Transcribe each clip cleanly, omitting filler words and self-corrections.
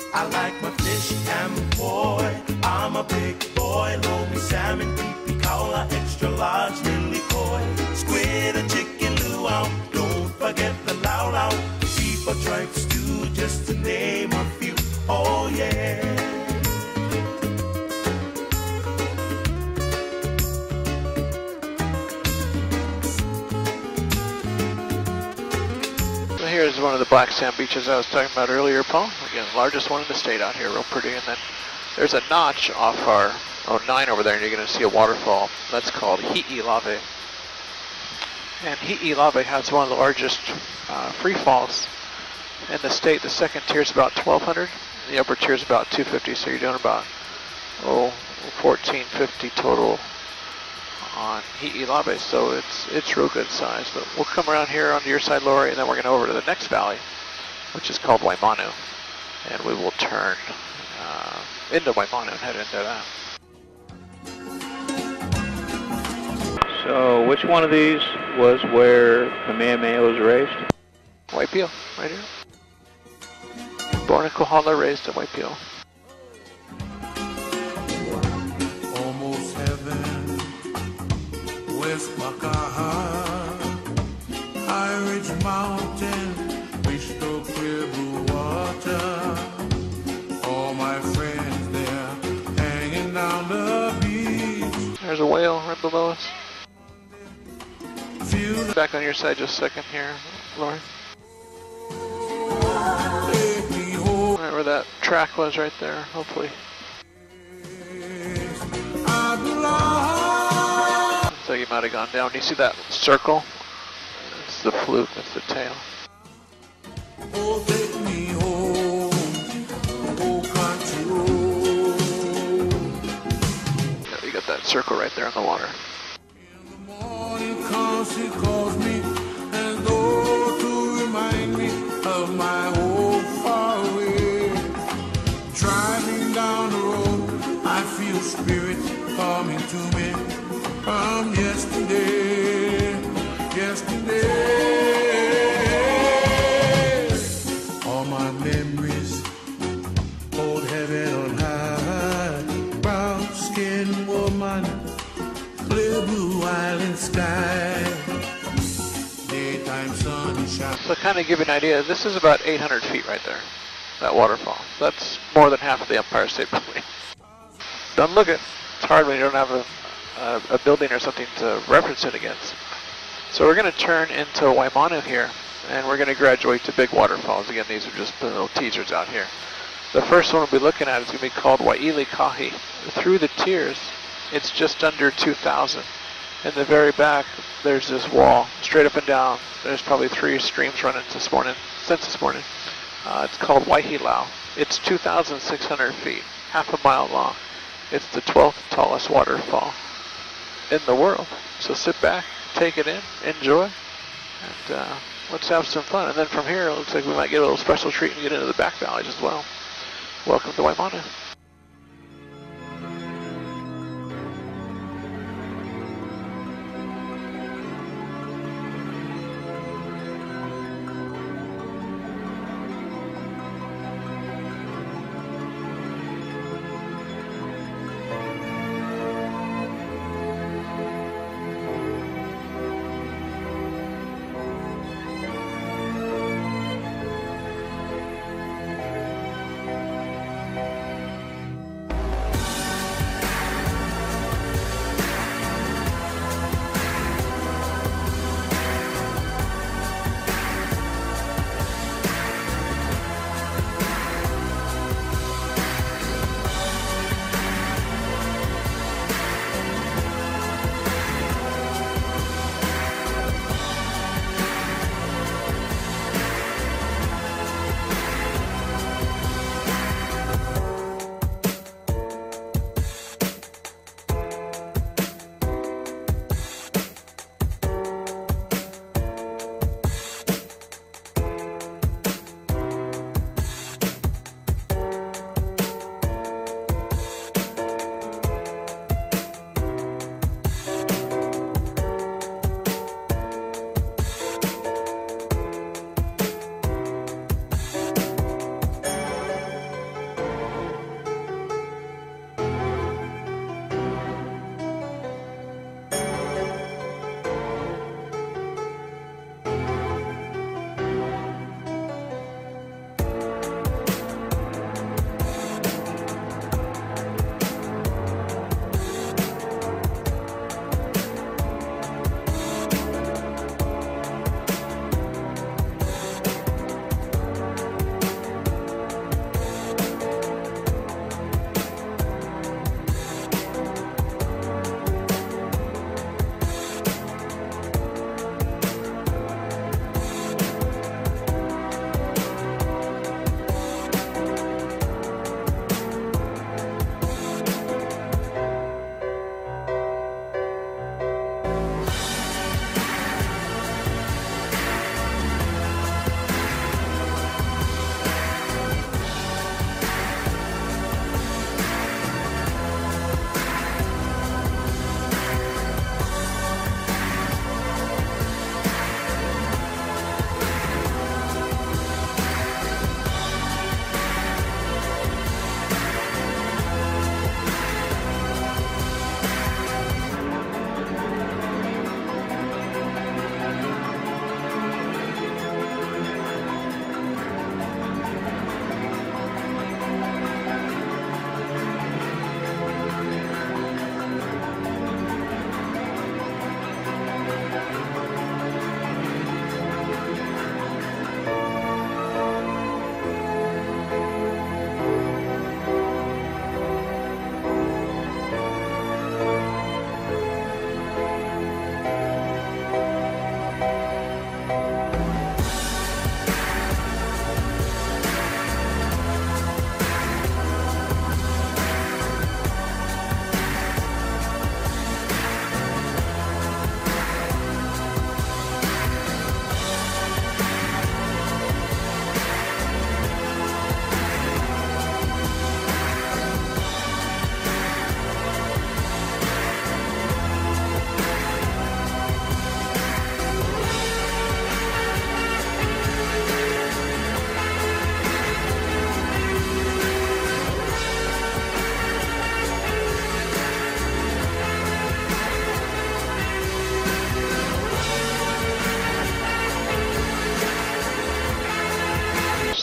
I like my fish and boy. I'm a big boy. Lomi salmon, pipi kaula, extra large, lily koi, squid or chicken luau. Don't forget the lau lau, beef or tripe stew, just to name a few. Oh yeah. Here's one of the black sand beaches I was talking about earlier, Paul. Again, largest one in the state out here, real pretty. And then there's a notch off our 09 over there, and you're going to see a waterfall. That's called Hi'ilave. And Hi'ilave has one of the largest free falls in the state. The second tier is about 1,200. The upper tier is about 250. So you're doing about 1,450 total on Hi'ilave, so it's real good size. But we'll come around here onto your side, Lori, and then we're going to over to the next valley, which is called Waimanu, and we will turn into Waimanu and head into that. So which one of these was where Kamehameha was raised? Waipio, right here. Born in Kohala, raised in Waipio. Almost heaven. West Makaha, High Ridge Mountain, Wisto clear blue water. All my friends there, hanging down the beach. There's a whale right below us. Back on your side just a second here, Lauren. Right where that track was right there, hopefully. So you might have gone down. You see that circle? It's the fluke, that's the tail. Oh, take me home, oh, country road. Yeah, you got that circle right there in the water. In the morning comes, she calls me, and though to remind me of my home far away. Driving down the road, I feel spirit coming to me. From yesterday, all my memories, old heaven on high, brown skin woman, clear blue island sky, daytime sunshine. So kind of give you an idea, this is about 800 feet right there, that waterfall. That's more than half of the Empire State Building. Don't look it. It's hard when you don't have a building or something to reference it against. So we're going to turn into Waimanu here, and we're going to graduate to big waterfalls. Again, these are just the little teasers out here. The first one we'll be looking at is going to be called Waili Kahi. Through the tiers, it's just under 2,000. In the very back, there's this wall, straight up and down. There's probably 3 streams running since this morning. It's called Waihilau. It's 2,600 feet, half a mile long. It's the 12th tallest waterfall in the world. So sit back, take it in, enjoy, and let's have some fun. And then from here, it looks like we might get a little special treat and get into the back valleys as well. Welcome to Waimanu.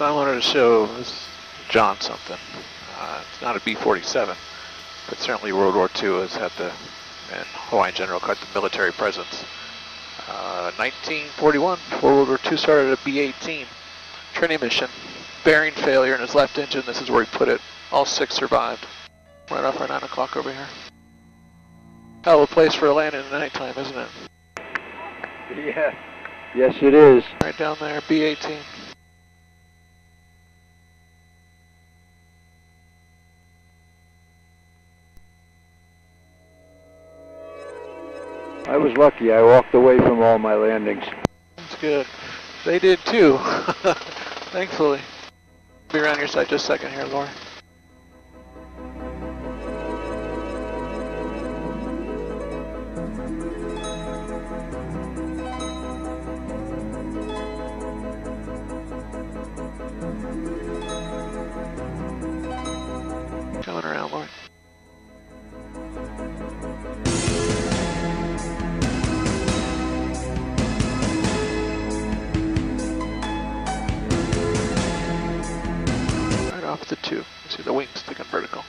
So I wanted to show this John something. It's not a B-47, but certainly World War II has had the, and Hawaiian General called the military presence. 1941, before World War II started, a B-18 training mission. Bearing failure in his left engine. This is where he put it. All 6 survived. Right off our 9 o'clock over here. Hell of a place for a landing at night time, isn't it? Yeah. Yes, it is. Right down there, B-18. I was lucky. I walked away from all my landings. That's good. They did too, thankfully. Be around your side just a second here, Laura. Coming around, Laura. Off the 2. You see the wings sticking vertical.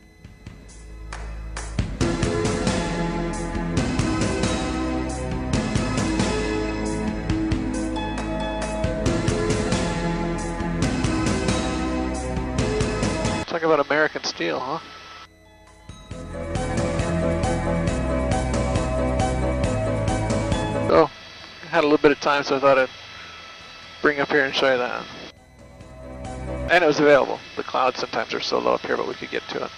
Talk about American steel, huh? So, I had a little bit of time, so I thought I'd bring up here and show you that. And it was available. The clouds sometimes are so low up here, but we could get to it.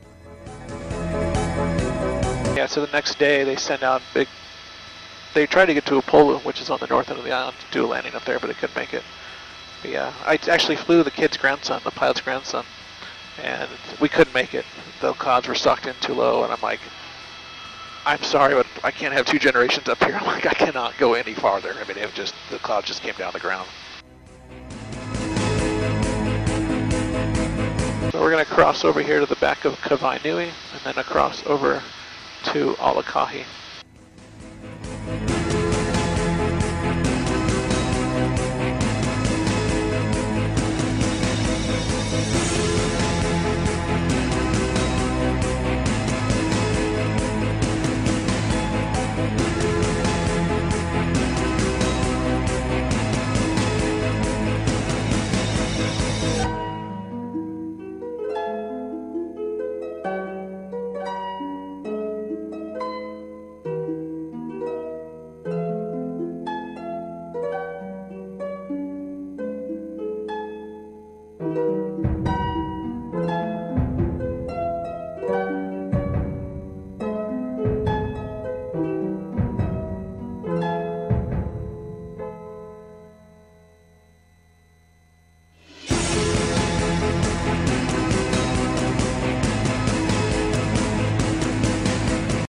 Yeah, so the next day they send out they tried to get to Upolu, which is on the north end of the island, to do a landing up there, but they couldn't make it. But yeah, I actually flew the kid's grandson, the pilot's grandson, and we couldn't make it. The clouds were sucked in too low, and I'm like, I'm sorry, but I can't have 2 generations up here. I'm like, I cannot go any farther. I mean, the clouds just came down the ground. So we're going to cross over here to the back of Kawainui and then across over to Alakahi.